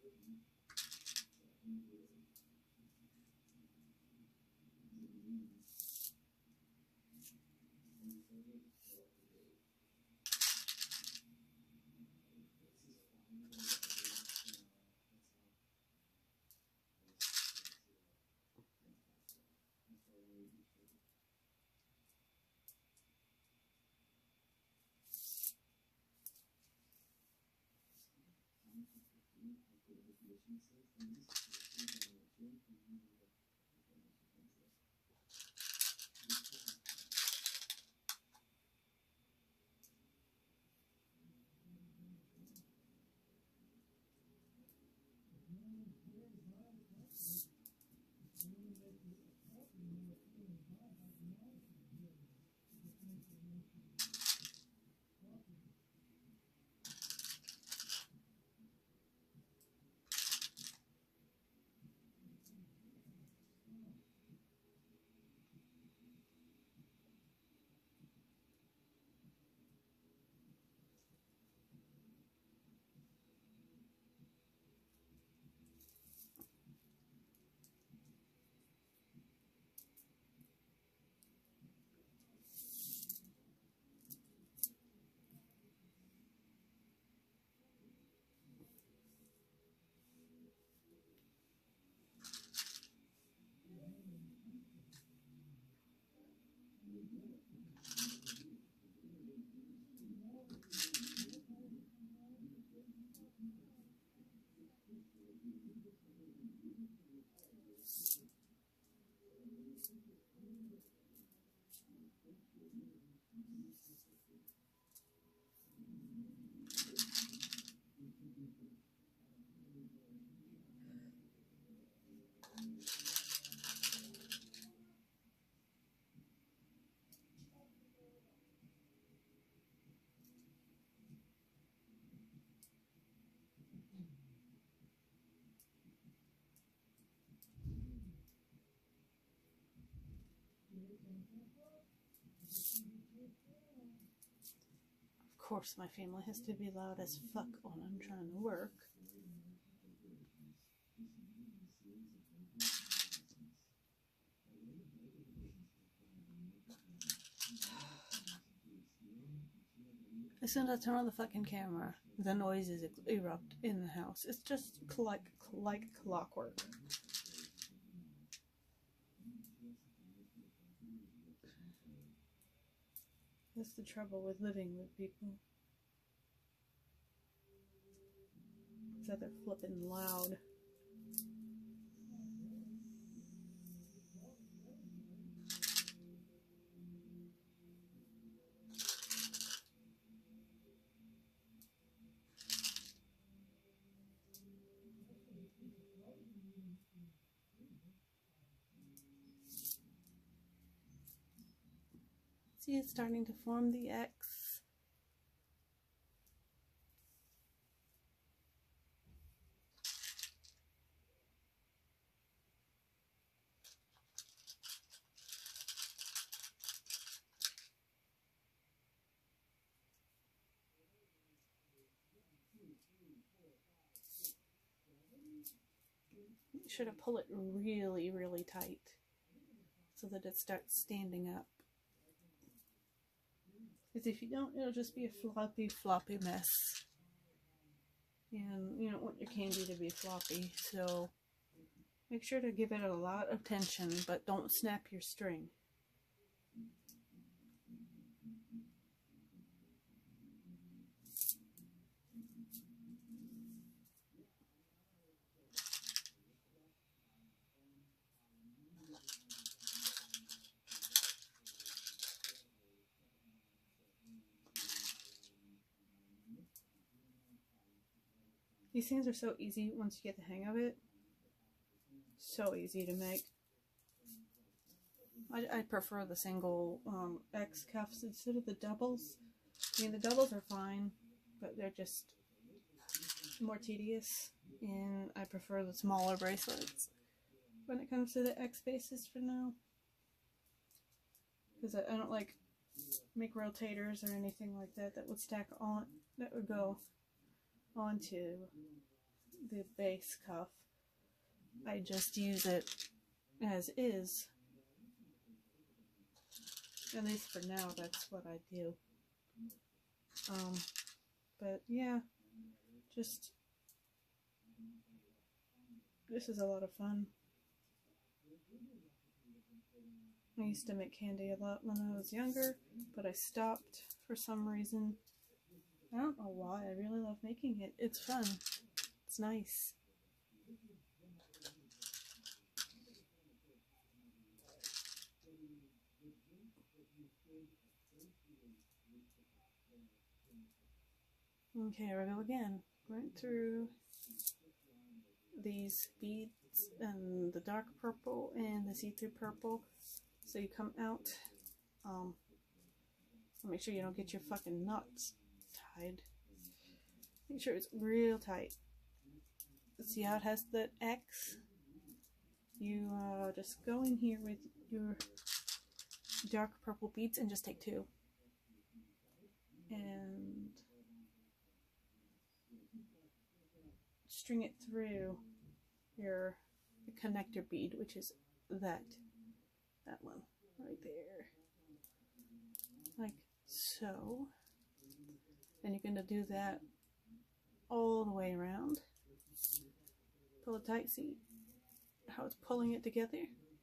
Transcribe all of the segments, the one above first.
Of course, my family has to be loud as fuck when I'm trying to work. As soon as I turn on the fucking camera, the noises erupt in the house. It's just like clockwork. That's the trouble with living with people. Is that they're flipping loud. See, it's starting to form the X. You should have pulled it really, really tight so that it starts standing up. Because if you don't, it'll just be a floppy mess. And you don't want your candy to be floppy, so make sure to give it a lot of tension, but don't snap your string. These things are so easy once you get the hang of it. So easy to make. I prefer the single X cuffs instead of the doubles. I mean, the doubles are fine, but they're just more tedious. And I prefer the smaller bracelets when it comes to the X bases for now. Because I don't like make rotators or anything like that that would stack on, that would go onto the base cuff. I just use it as is. At least for now, that's what I do. But yeah, just, this is a lot of fun. I used to make candy a lot when I was younger, but I stopped for some reason. I don't know why. I really love making it. It's fun. It's nice. Okay, here we go again. Right through these beads and the dark purple and the see-through purple. So you come out. Make sure you don't get your fucking knots tied. Make sure it's real tight. See how it has the X? You just go in here with your dark purple beads and just take 2. And string it through your connector bead, which is that one right there, like so. And you're going to do that all the way around. Pull it tight. See how it's pulling it together?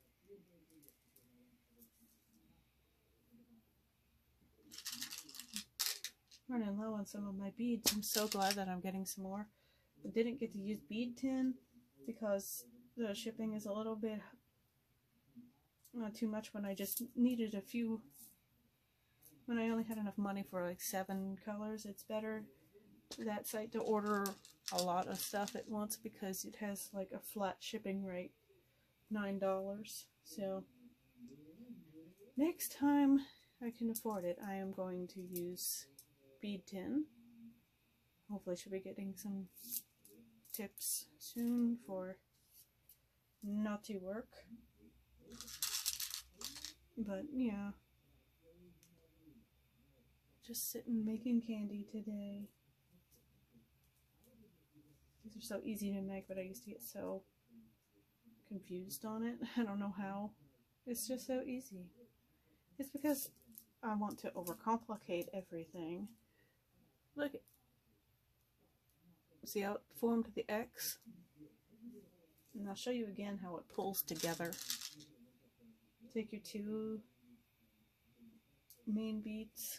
Running low on some of my beads. I'm so glad that I'm getting some more. I didn't get to use bead tin because the shipping is a little bit too much when I just needed a few. When I only had enough money for like 7 colors, it's better that site to order a lot of stuff at once because it has like a flat shipping rate, $9. So next time I can afford it, I am going to use bead tin. Hopefully she'll be getting some tips soon for naughty work. But yeah, just sitting making candy today. These are so easy to make, but I used to get so confused on it. I don't know how. It's just so easy. It's because I want to overcomplicate everything. Look, see how it formed the X? And I'll show you again how it pulls together. Take your 2 main beads.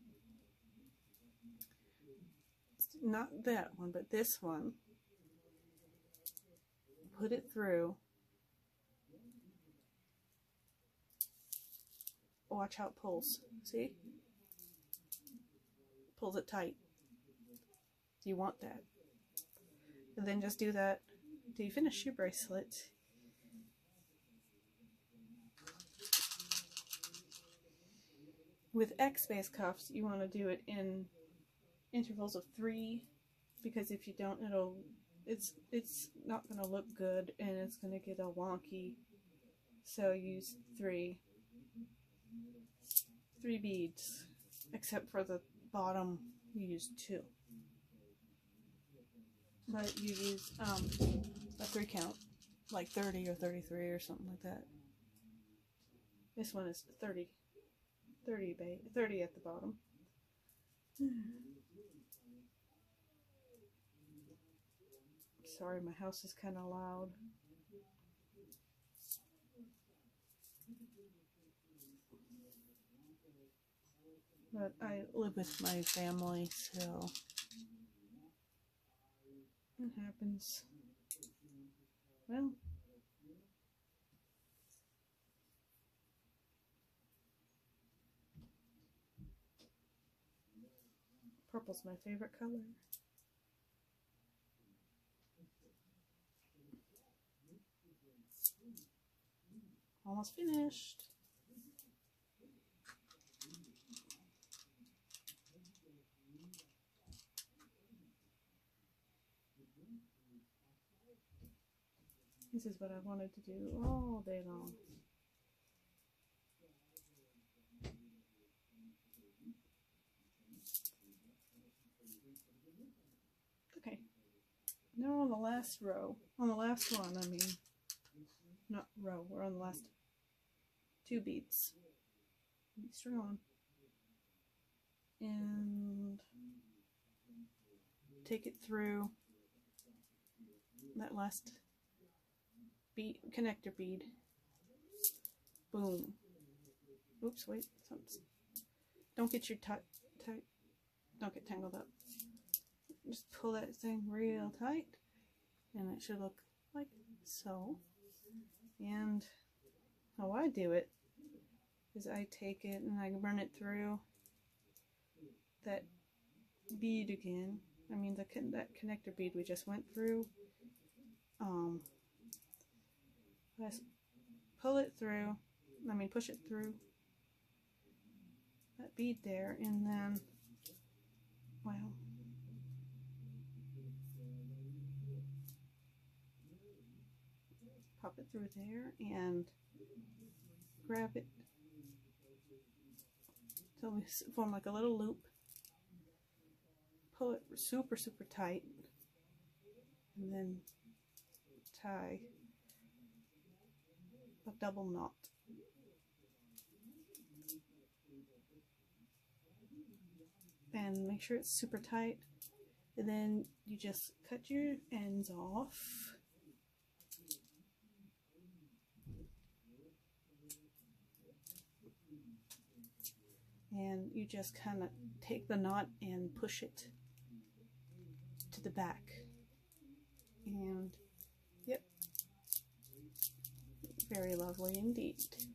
Not that one, but this one. Put it through. Watch how it pulls. See? Pulls it tight. You want that. And then just do that till you finish your bracelet. With X-base cuffs, you want to do it in intervals of 3, because if you don't, it's not going to look good and it's going to get all wonky. So use 3 beads, except for the bottom you use 2. But you use a 3 count, like 30 or 33 or something like that. This one is 30 at the bottom. Sorry, my house is kind of loud. But I live with my family, so it happens. Well, purple's my favorite color. Almost finished. This is what I wanted to do all day long. Okay, now the last row, on the last one, I mean, not row, we're on the last 2 beads. String on. And take it through that last bead, connector bead. Boom. Oops, wait, don't get your don't get tangled up. Just pull that thing real tight, and it should look like so. And how I do it is I take it and I run it through that bead again. I mean that connector bead we just went through. I pull it through. I mean push it through that bead there, and then pop it through there and grab it till we form like a little loop. Pull it super tight, and then tie a double knot. And make sure it's super tight, and then you just cut your ends off. And you just kind of take the knot and push it to the back. And yep, very lovely indeed.